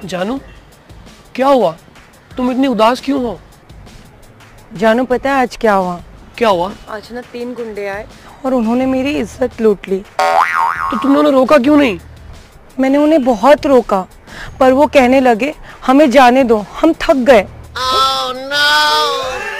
जानू, क्या हुआ? तुम इतनी उदास क्यों हो? जानू पता है आज क्या हुआ? क्या हुआ? आज ना 3 गुंडे आए और उन्होंने मेरी इज्जत लूट ली। तो तुमने उन्हें रोका क्यों नहीं? मैंने उन्हें बहुत रोका पर वो कहने लगे हमें जाने दो, हम थक गए। Oh no!